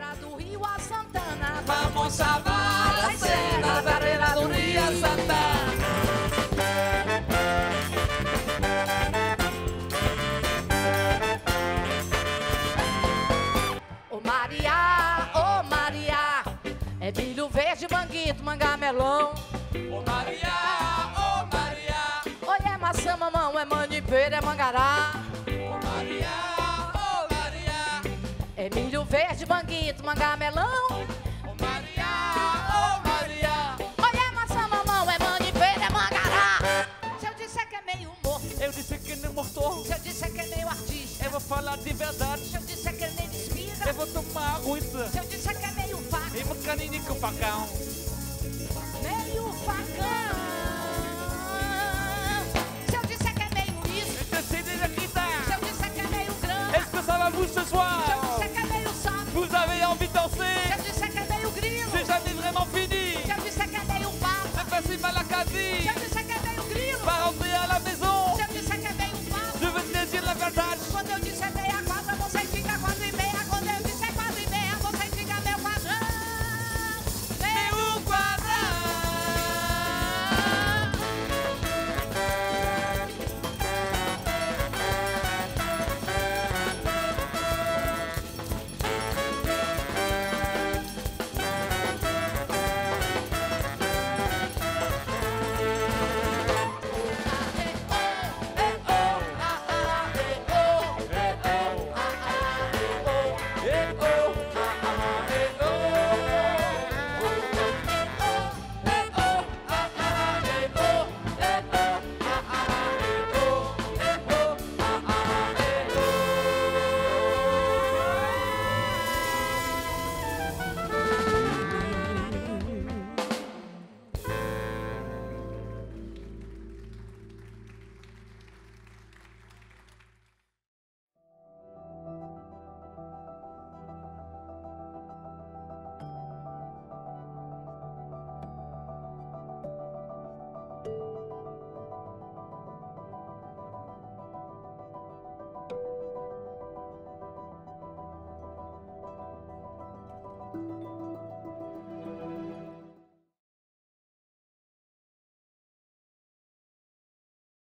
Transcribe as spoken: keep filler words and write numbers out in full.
areia do Rio a Santana. Vamos salvar a cena da areia do Rio a Santana. Ô Maria, ô Maria, é milho verde, manguito, manga, melão. Ô Maria, ô Maria, Olha, é maçã, mamão, é manipeira, é mangará. ô Maria, ô Maria, É milho verde, manguito, manga, melão. ô Maria, ô Maria. Olha, é maçã, mamão, é manipeira, é mangará. Se eu disser que é meio morto, Eu disse que nem morto, se eu disser que é meio artista, eu vou falar de verdade. se eu disser que ele nem despira, Eu vou tomar aguça se eu disser que é meio faca, e um caninho com facão. meio facão.